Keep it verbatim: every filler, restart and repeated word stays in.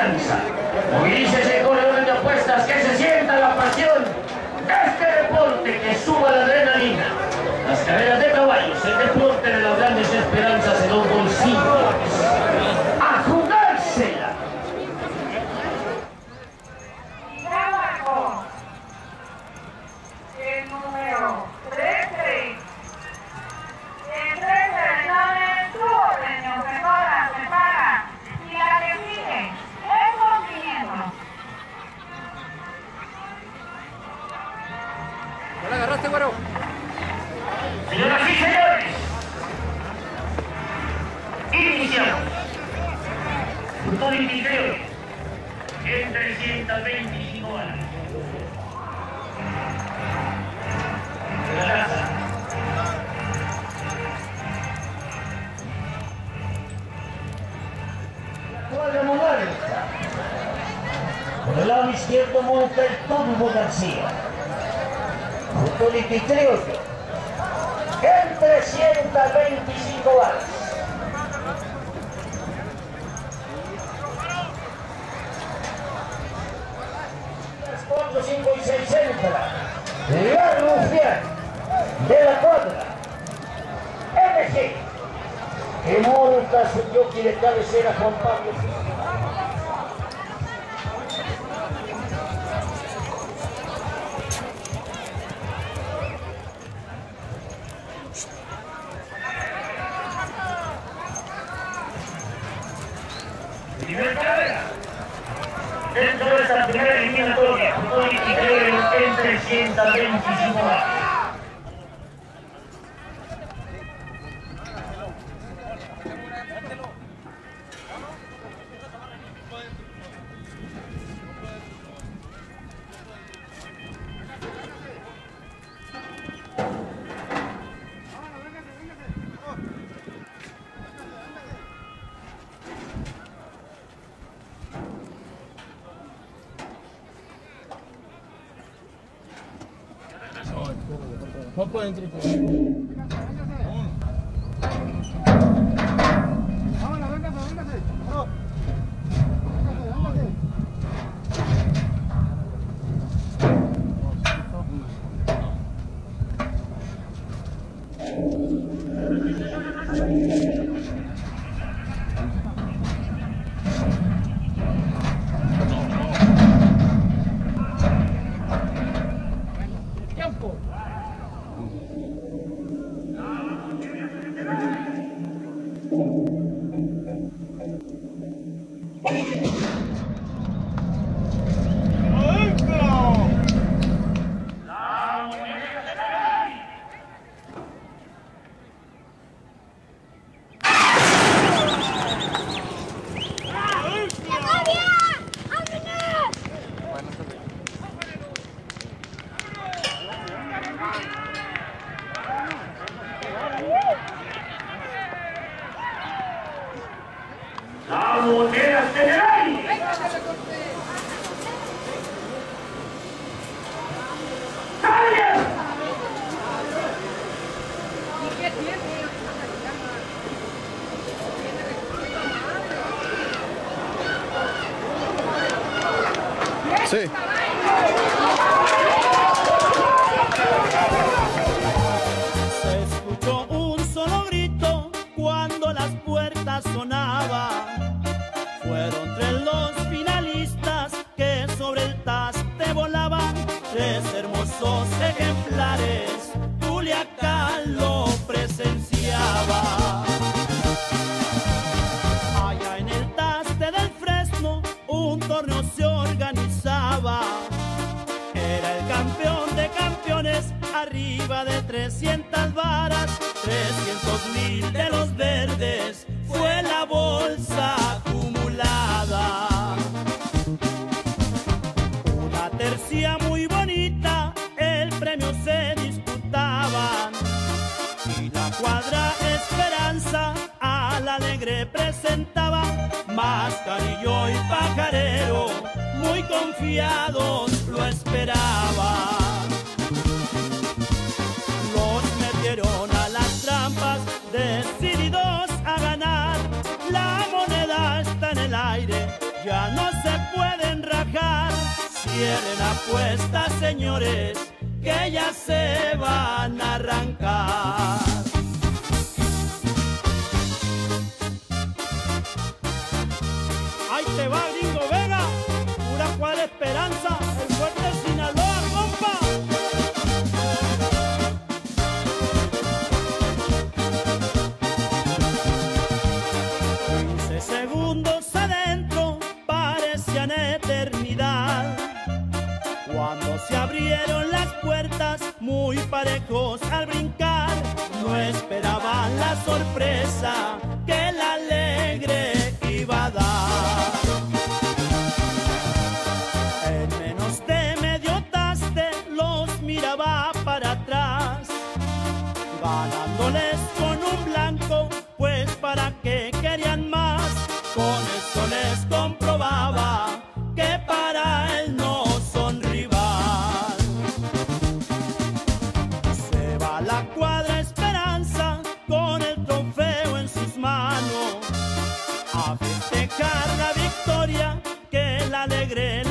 esperanza. Movilícese con el orden de apuestas, que se sienta la pasión de este deporte, que suba la adrenalina. Las carreras de caballos, el deporte de las grandes esperanzas en los bolsillos. ¡A jugársela! Trabajo. El número trece. El trece de Nanes, su premio se cobra, se paga. Y la que sigue es con quinientos. ¿No la agarraste, güero? Señoras y señores, iniciamos. Futuro interior en trescientas veinticinco balas. La lanza. Cuadra Morales. Por el lado izquierdo monta el Turbo García. Futuro interior en trescientas veinticinco balas. cuatro, cinco y seis entra la Rufián de la cuadra M G, que monta su jockey de cabecera Juan Pablo. Primera carrera dentro de esta primera eliminatoria, Futuro interior en trescientas veinticinco balas. Va para adentro. Vámonos, véngase, véngase. No. ¡Tiempo! La moneda en el aire. ¡Calla! Sí. Se escuchó un solo grito cuando las puertas sonaban. Fueron tres los finalistas que sobre el taste volaban. Tres hermosos ejemplares, Culiacán lo presenciaba. Allá en el taste del Fresno un torneo se organizaba. Era el campeón de campeones, arriba de trescientas varas. Trescientos mil de los verdes fue la bolsa acumulada. Una tercia muy bonita, el premio se disputaban. Y la cuadra Esperanza al alegre presentaba. Mascarillo y Pajarero muy confiados lo esperaban. Los metieron a las trampas, decididos a ganar. La moneda está en el aire, ya no cierren apuestas, señores, que ya se van a arrancar. Ahí te va Gringo Vega, pura cuadra Esperanza, el fuerte Sinaloa, compa. quince segundos adentro parecían eternidad, cuando se abrieron las puertas muy parejos al brincar. No esperaban la sorpresa que el Alegre iba a dar. En menos de medio taste los miraba para atrás, ganándoles con un blanco, pues para qué querían más. Con eso les comprobaba que para él no son rival. Se va la cuadra Esperanza con el trofeo en sus manos a festejar la victoria que el Alegre